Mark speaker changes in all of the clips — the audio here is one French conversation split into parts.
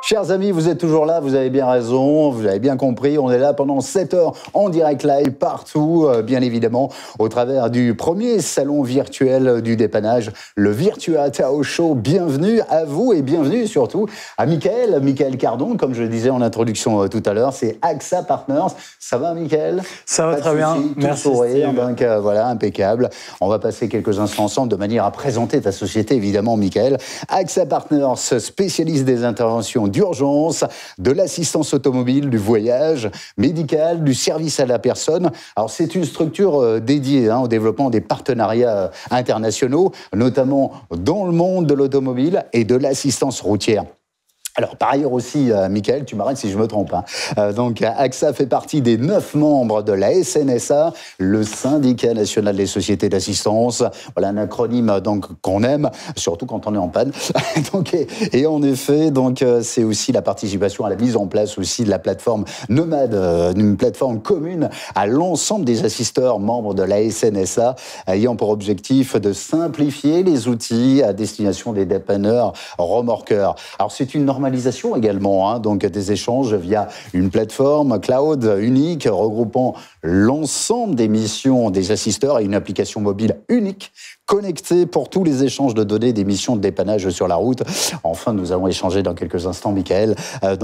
Speaker 1: Chers amis, vous êtes toujours là, vous avez bien raison, vous avez bien compris, on est là pendant 7 heures en direct live partout, bien évidemment, au travers du premier salon virtuel du dépannage, le Virtua Tao Show. Bienvenue à vous et bienvenue surtout à Michael Cardon, comme je le disais en introduction tout à l'heure, c'est AXA Partners. Ça va Michael?
Speaker 2: Ça va très bien,
Speaker 1: merci sourire, donc voilà, impeccable. On va passer quelques instants ensemble de manière à présenter ta société, évidemment Michael. AXA Partners, spécialiste des interventions d'urgence, de l'assistance automobile, du voyage médical, du service à la personne. Alors c'est une structure dédiée au développement des partenariats internationaux, notamment dans le monde de l'automobile et de l'assistance routière. Alors, par ailleurs aussi, Michael, tu m'arrêtes si je me trompe. Donc, AXA fait partie des 9 membres de la SNSA, le syndicat national des sociétés d'assistance. Voilà un acronyme donc qu'on aime, surtout quand on est en panne. Donc, et en effet, donc c'est aussi la participation à la mise en place aussi de la plateforme Nomade, une plateforme commune à l'ensemble des assisteurs membres de la SNSA, ayant pour objectif de simplifier les outils à destination des dépanneurs remorqueurs. Alors, c'est une normalisation également, donc des échanges via une plateforme cloud unique regroupant l'ensemble des missions des assisteurs et une application mobile unique connectée pour tous les échanges de données des missions de dépannage sur la route. Enfin, nous allons échanger dans quelques instants, Michael,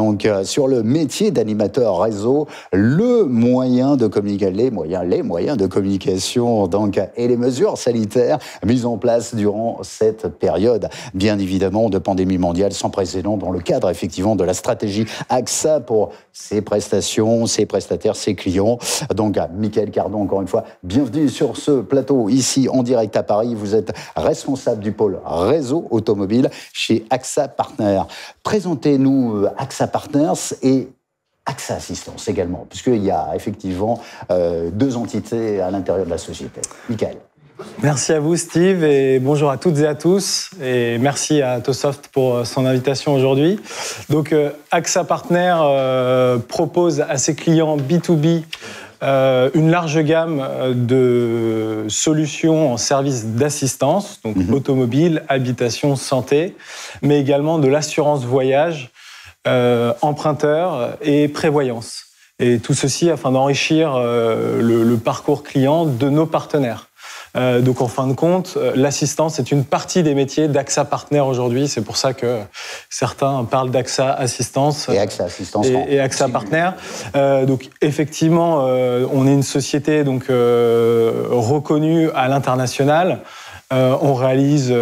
Speaker 1: sur le métier d'animateur réseau, le moyen de communiquer, les moyens de communication et les mesures sanitaires mises en place durant cette période, bien évidemment, de pandémie mondiale sans précédent dans le cadre, effectivement, de la stratégie AXA pour ses prestations, ses prestataires, ses clients. Donc, Michael Cardon, encore une fois, bienvenue sur ce plateau, ici, en direct à Paris. Vous êtes responsable du pôle réseau automobile chez AXA Partners. Présentez-nous AXA Partners et AXA Assistance également, puisqu'il y a effectivement 2 entités à l'intérieur de la société. Michael.
Speaker 2: Merci à vous Steve et bonjour à toutes et à tous et merci à Tosoft pour son invitation aujourd'hui. Donc AXA Partners propose à ses clients B2B une large gamme de solutions en services d'assistance, donc automobile, habitation, santé, mais également de l'assurance voyage, emprunteur et prévoyance. Et tout ceci afin d'enrichir le parcours client de nos partenaires. Donc en fin de compte, l'assistance est une partie des métiers d'AXA Partners aujourd'hui. C'est pour ça que certains parlent d'AXA Assistance
Speaker 1: et AXA Assistance
Speaker 2: et AXA Partners. Donc effectivement, on est une société reconnue à l'international. On réalise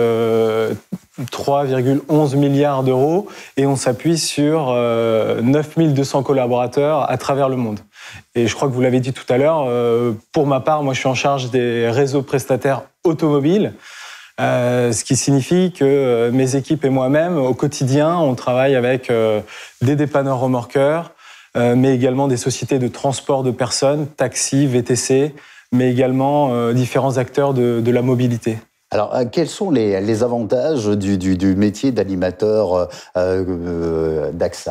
Speaker 2: 3,11 milliards d'euros et on s'appuie sur 9200 collaborateurs à travers le monde. Et je crois que vous l'avez dit tout à l'heure, pour ma part, moi je suis en charge des réseaux prestataires automobiles, ce qui signifie que mes équipes et moi-même, au quotidien, on travaille avec des dépanneurs remorqueurs, mais également des sociétés de transport de personnes, taxis, VTC, mais également différents acteurs de la mobilité.
Speaker 1: Alors, quels sont les avantages du métier d'animateur d'AXA ?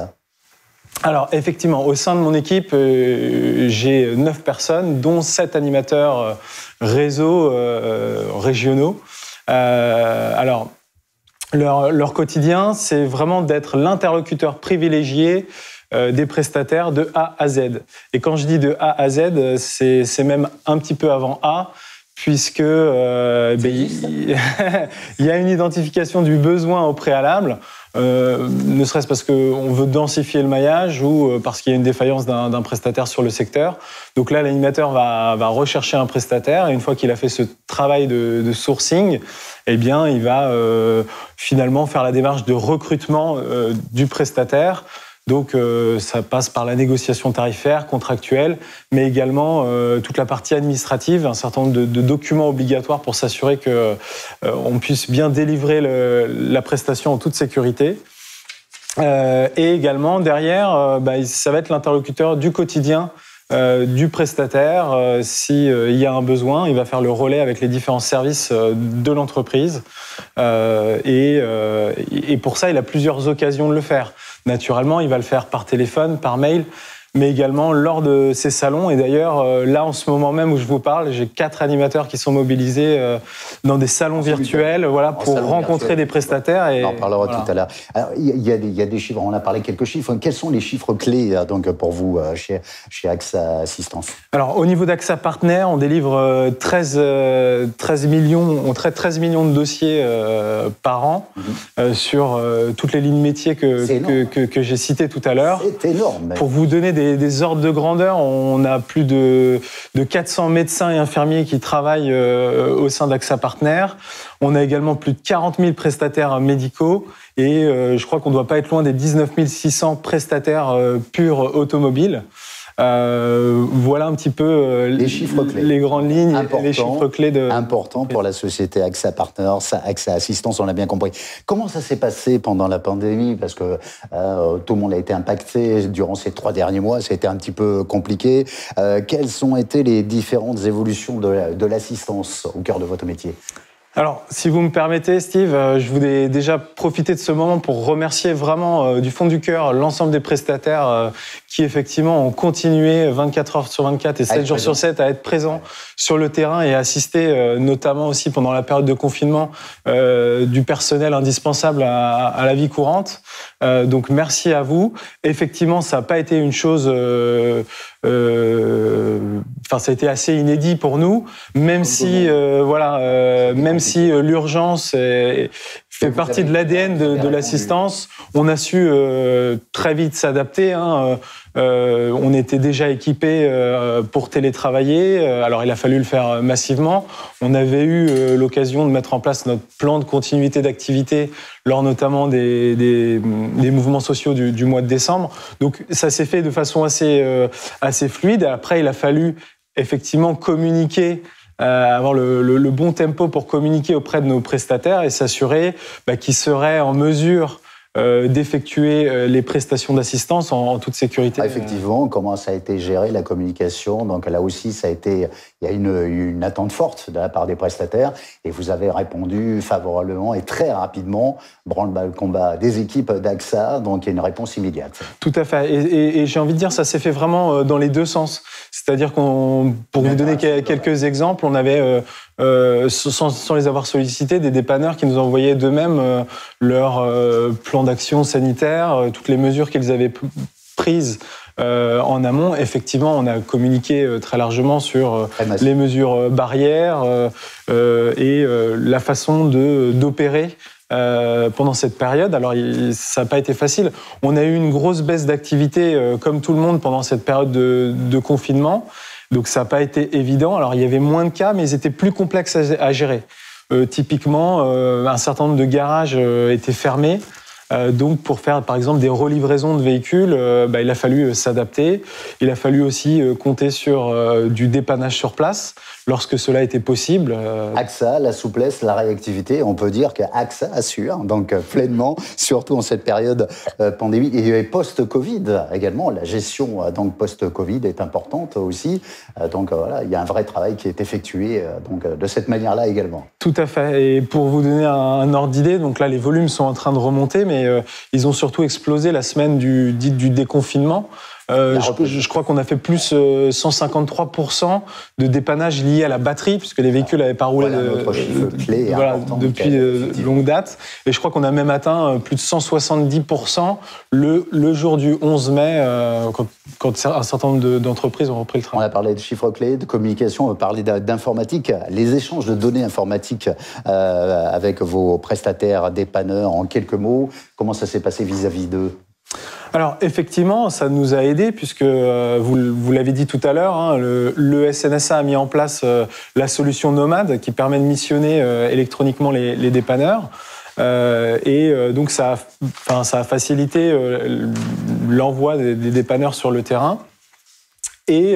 Speaker 2: Alors, effectivement, au sein de mon équipe, j'ai 9 personnes, dont 7 animateurs réseaux régionaux. Alors, leur quotidien, c'est vraiment d'être l'interlocuteur privilégié des prestataires de A à Z. Et quand je dis de A à Z, c'est même un petit peu avant A, puisque il y a une identification du besoin au préalable, ne serait-ce parce qu'on veut densifier le maillage ou parce qu'il y a une défaillance d'un prestataire sur le secteur. Donc là, l'animateur va rechercher un prestataire et une fois qu'il a fait ce travail de sourcing, eh bien, il va finalement faire la démarche de recrutement du prestataire. Donc, ça passe par la négociation tarifaire, contractuelle, mais également toute la partie administrative, un certain nombre de documents obligatoires pour s'assurer qu'on puisse bien délivrer la prestation en toute sécurité. Et également, derrière, ça va être l'interlocuteur du quotidien du prestataire. S'il y a un besoin, il va faire le relais avec les différents services de l'entreprise. Et pour ça, il a plusieurs occasions de le faire. Naturellement, il va le faire par téléphone, par mail, mais également lors de ces salons. Et d'ailleurs, là, en ce moment même où je vous parle, j'ai 4 animateurs qui sont mobilisés dans des salons virtuels, voilà, pour rencontrer des prestataires. Et,
Speaker 1: on en parlera tout à l'heure. Alors, il y a des chiffres, on a parlé quelques chiffres. Quels sont les chiffres clés donc, pour vous chez AXA Assistance?
Speaker 2: Alors, au niveau d'AXA Partner, on délivre 13 millions, on traite 13 millions de dossiers par an sur toutes les lignes métiers que j'ai citées tout à l'heure.
Speaker 1: C'est énorme.
Speaker 2: Pour vous donner des ordres de grandeur, on a plus de 400 médecins et infirmiers qui travaillent au sein d'AXA Partner. On a également plus de 40 000 prestataires médicaux et je crois qu'on ne doit pas être loin des 19 600 prestataires purs automobiles. Voilà un petit peu
Speaker 1: les chiffres clés,
Speaker 2: les grandes lignes, les chiffres clés
Speaker 1: important pour la société AXA Partners, AXA Assistance, on l'a bien compris. Comment ça s'est passé pendant la pandémie? Parce que tout le monde a été impacté durant ces 3 derniers mois, ça a été un petit peu compliqué. Quelles ont été les différentes évolutions de l'assistance au cœur de votre métier?
Speaker 2: Alors, si vous me permettez, Steve, je voulais déjà profiter de ce moment pour remercier vraiment du fond du cœur l'ensemble des prestataires qui, effectivement, ont continué 24 heures sur 24 et 7 jours sur 7 à être présents sur le terrain et à assister, notamment aussi pendant la période de confinement, du personnel indispensable à la vie courante. Donc, merci à vous. Effectivement, ça n'a pas été une chose... ça a été assez inédit pour nous, même si l'urgence fait partie de l'ADN de l'assistance. On a su très vite s'adapter. On était déjà équipés pour télétravailler. Alors, il a fallu le faire massivement. On avait eu l'occasion de mettre en place notre plan de continuité d'activité lors notamment des mouvements sociaux du mois de décembre. Donc, ça s'est fait de façon assez fluide. Après, il a fallu effectivement communiquer, avoir le bon tempo pour communiquer auprès de nos prestataires et s'assurer qu'ils seraient en mesure d'effectuer les prestations d'assistance en toute sécurité.
Speaker 1: Effectivement, comment ça a été géré, la communication? Donc là aussi, il y a une attente forte de la part des prestataires et vous avez répondu favorablement et très rapidement, branle-bas le combat des équipes d'AXA, donc il y a une réponse immédiate.
Speaker 2: Tout à fait. Et j'ai envie de dire, ça s'est fait vraiment dans les deux sens. C'est-à-dire pour vous donner quelques exemples, on avait, sans les avoir sollicités, des dépanneurs qui nous envoyaient d'eux-mêmes leur plan d'action sanitaire, toutes les mesures qu'ils avaient prises en amont. Effectivement, on a communiqué très largement sur les mesures barrières et la façon d'opérer pendant cette période. Alors, ça n'a pas été facile. On a eu une grosse baisse d'activité, comme tout le monde, pendant cette période de confinement. Donc, ça n'a pas été évident. Alors, il y avait moins de cas, mais ils étaient plus complexes à gérer. Typiquement, un certain nombre de garages étaient fermés. Donc, pour faire, par exemple, des relivraisons de véhicules, il a fallu s'adapter. Il a fallu aussi compter sur du dépannage sur place, lorsque cela était possible.
Speaker 1: AXA, la souplesse, la réactivité, on peut dire qu'AXA assure, donc pleinement, surtout en cette période pandémie. Et post-Covid également, la gestion donc post-Covid est importante aussi. Donc voilà, il y a un vrai travail qui est effectué donc, de cette manière-là également.
Speaker 2: Tout à fait. Et pour vous donner un ordre d'idée, donc là, les volumes sont en train de remonter, mais ils ont surtout explosé la semaine du déconfinement. Je crois qu'on a fait plus 153% de dépannage lié à la batterie, puisque les véhicules n'avaient pas roulé depuis longue date. Et je crois qu'on a même atteint plus de 170% le jour du 11 mai, quand un certain nombre d'entreprises ont repris le travail.
Speaker 1: On a parlé de chiffres clés, de communication, on a parlé d'informatique. Les échanges de données informatiques avec vos prestataires, dépanneurs, en quelques mots, comment ça s'est passé vis-à-vis d'eux?
Speaker 2: Alors effectivement, ça nous a aidés puisque vous l'avez dit tout à l'heure, le SNSA a mis en place la solution Nomade qui permet de missionner électroniquement les dépanneurs. Donc ça a facilité l'envoi des dépanneurs sur le terrain. Et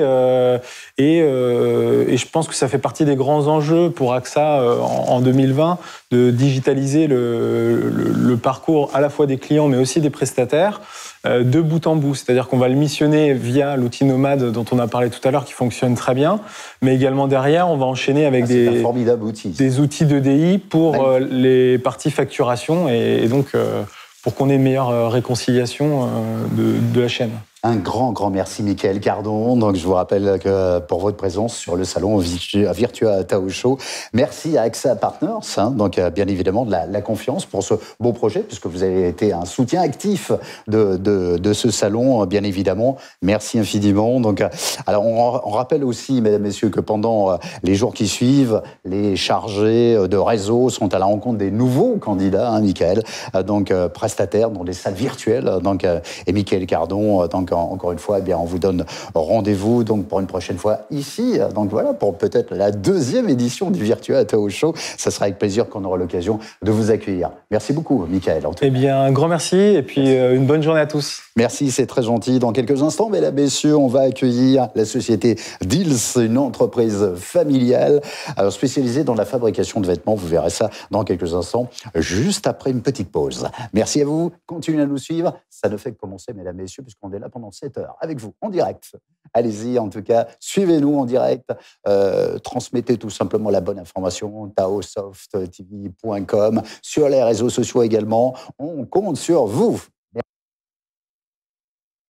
Speaker 2: je pense que ça fait partie des grands enjeux pour AXA en 2020 de digitaliser le parcours à la fois des clients mais aussi des prestataires de bout en bout. C'est-à-dire qu'on va le missionner via l'outil Nomade dont on a parlé tout à l'heure qui fonctionne très bien, mais également derrière on va enchaîner avec des outils d'EDI pour les parties facturation et donc pour qu'on ait une meilleure réconciliation de la chaîne.
Speaker 1: Un grand merci, Michael Cardon. Donc, je vous rappelle que pour votre présence sur le salon Virtua Tao Show, merci à AXA Partners, donc bien évidemment de la confiance pour ce beau projet, puisque vous avez été un soutien actif de ce salon, bien évidemment. Merci infiniment. Donc, alors, on rappelle aussi, mesdames, messieurs, que pendant les jours qui suivent, les chargés de réseau sont à la rencontre des nouveaux candidats, Michael, donc prestataires dans des salles virtuelles. Donc, et Michael Cardon, donc encore une fois, eh bien, on vous donne rendez-vous donc pour une prochaine fois ici. Donc voilà, pour peut-être la 2e édition du Virtua Tao Show. Ça sera avec plaisir qu'on aura l'occasion de vous accueillir. Merci beaucoup, Michael.
Speaker 2: Eh bien, un grand merci et puis une bonne journée à tous.
Speaker 1: Merci, c'est très gentil. Dans quelques instants, mesdames, messieurs, on va accueillir la société Deals, une entreprise familiale spécialisée dans la fabrication de vêtements. Vous verrez ça dans quelques instants, juste après une petite pause. Merci à vous. Continuez à nous suivre. Ça ne fait que commencer, mesdames, messieurs, puisqu'on est là pendant 7 heures avec vous, en direct. Allez-y, en tout cas, suivez-nous en direct. Transmettez tout simplement la bonne information, taosofttv.com, sur les réseaux sociaux également. On compte sur vous.